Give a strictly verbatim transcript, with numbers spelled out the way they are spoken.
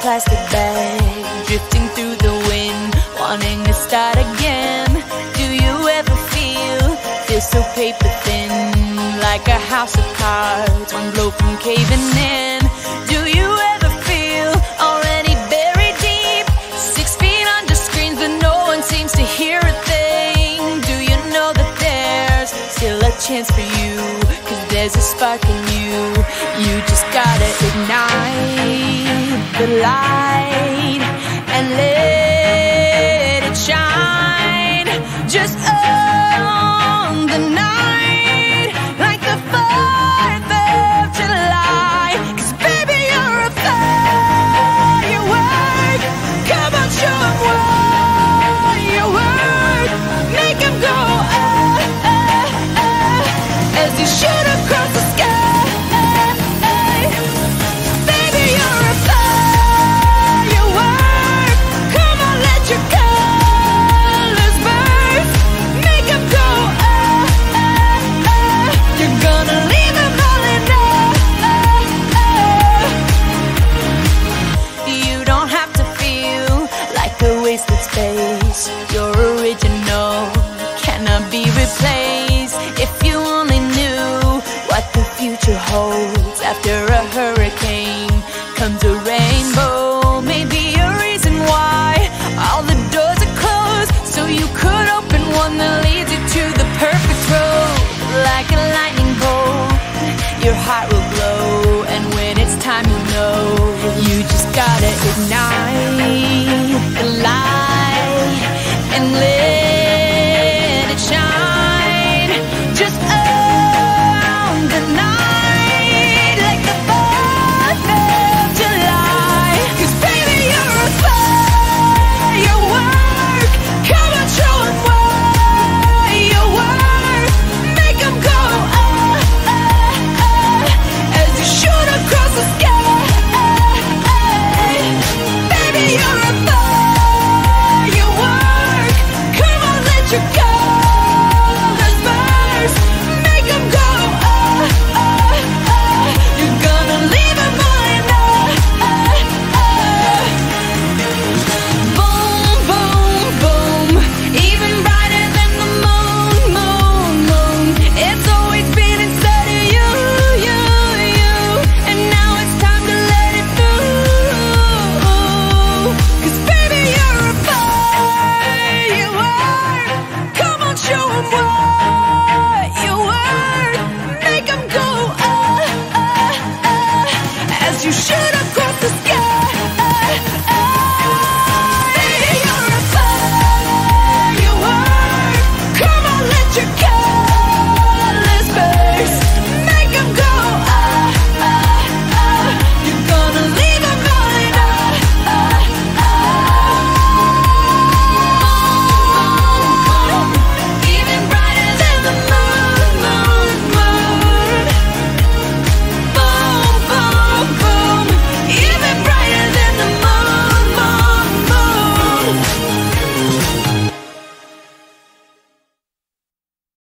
plastic bag, drifting through the wind, wanting to start again. Do you ever feel, feel so paper thin, like a house of cards, one blow from caving in? Do you ever feel already buried deep, six feet under screens but no one seems to hear a thing? Do you know that there's still a chance for you, cause there's a spark in you? You just gotta ignite the light and let it shine. Just own the night like the fourth of July. Cause baby, you're a firework. Come on, show 'em what you work. Make 'em go ah, ah, ah, as you shoot across the sky. Space, your original cannot be replaced. If you only knew what the future holds, after a hurricane comes a rainbow. Maybe a reason why all the doors are closed, so you could open one that leads you to the perfect road. Like a lightning bolt, your heart will glow, and when it's time you'll know. You just gotta ignite the light and live.